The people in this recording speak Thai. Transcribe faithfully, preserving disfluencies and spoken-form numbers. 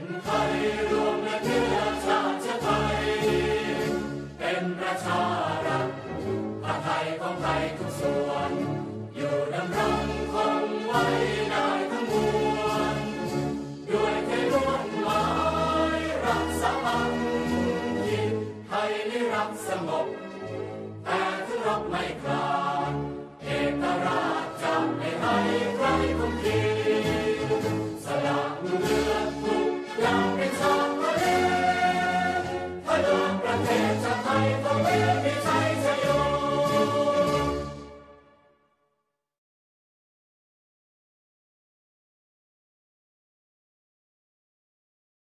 นไทยรวมและเนื้อชาติไทยเป็นประชารัฐผ้าไทยของไทยทุกส่วนอยู่ดำรงคงไว้ได้ทั้งมวลด้วยใจล้วนหมายรักสามัคคีไทยนิรักสงบ